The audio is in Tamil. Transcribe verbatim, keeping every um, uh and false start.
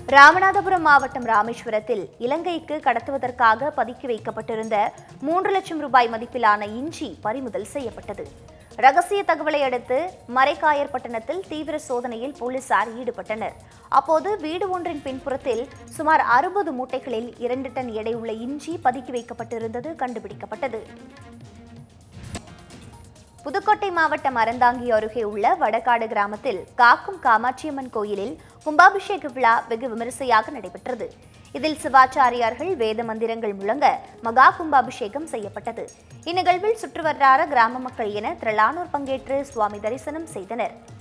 ராமநாதபுரம் மாவட்டம் ராமேஸ்வரத்தில் இலங்கைக்கு கடத்துவதற்காக பதுக்கி வைக்கப்பட்டிருந்த மூன்று லட்சம் ரூபாய் மதிப்பிலான இஞ்சி பறிமுதல் செய்யப்பட்டது. ரகசிய தகவலை அடுத்து மரைக்காயர்பட்டணத்தில் தீவிர சோதனையில் போலீசார் ஈடுபட்டனர். அப்போது வீடு ஒன்றின் பின்புறத்தில் சுமார் அறுபது மூட்டைகளில் இரண்டு டன் எடையுள்ள இஞ்சி பதுக்கி வைக்கப்பட்டிருந்தது கண்டுபிடிக்கப்பட்டது. புதுக்கோட்டை மாவட்டம் அறந்தாங்கி அருகே உள்ள வடகாடு கிராமத்தில் காக்கும் காமாட்சியம்மன் கோயிலில் கும்பாபிஷேக விழா வெகு விமரிசையாக நடைபெற்றது. இதில் சிவாச்சாரியார்கள் வேத மந்திரங்கள் முழங்க மகா கும்பாபிஷேகம் செய்யப்பட்டது. இந்நிகழ்வில் சுற்றுவட்டார கிராம மக்கள் என திரளானோர் பங்கேற்று சுவாமி தரிசனம் செய்தனர்.